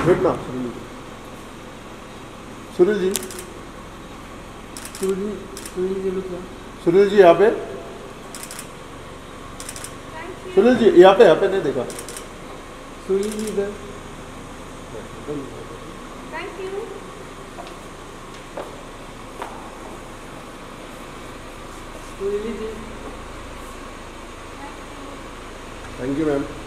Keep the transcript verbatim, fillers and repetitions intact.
बैठना सुनील जी। सुनील सुनील जी लोग सुनील जी यहाँ पे, सुनील जी यहाँ पे, यहाँ पे नहीं देखा। सुनील जी इधर। Thank you. Sunil ji thank you ma'am.